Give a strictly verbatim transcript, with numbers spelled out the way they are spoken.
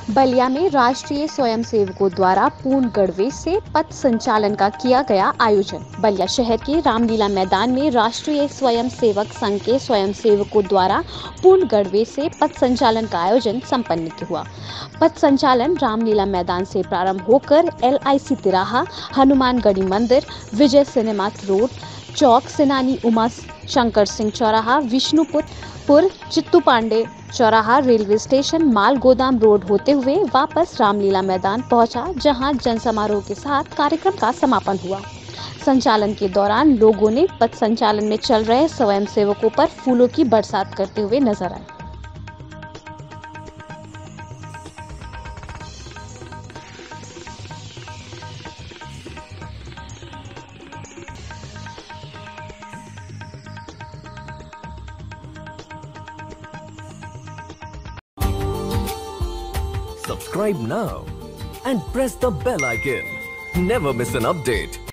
बलिया में राष्ट्रीय स्वयंसेवकों द्वारा पूर्ण गढ़वे से पथ संचालन का किया गया आयोजन। बलिया शहर के रामलीला मैदान में राष्ट्रीय स्वयंसेवक संघ के स्वयंसेवकों द्वारा पूर्ण गढ़वे से पथ संचालन का आयोजन संपन्न हुआ। पथ संचालन रामलीला मैदान से प्रारंभ होकर एल आई सी तिराहा, हनुमानगढ़ी मंदिर, विजय सिनेमा रोड चौक, सेनानी उमा शंकर सिंह चौराहा, विष्णुपुर, चित्तू पांडे चौराहा, रेलवे स्टेशन, माल गोदाम रोड होते हुए वापस रामलीला मैदान पहुंचा, जहां जनसमारोह के साथ कार्यक्रम का समापन हुआ। संचालन के दौरान लोगों ने पथ संचालन में चल रहे स्वयंसेवकों पर फूलों की बरसात करते हुए नजर आए। Subscribe now and press the bell icon. Never miss an update.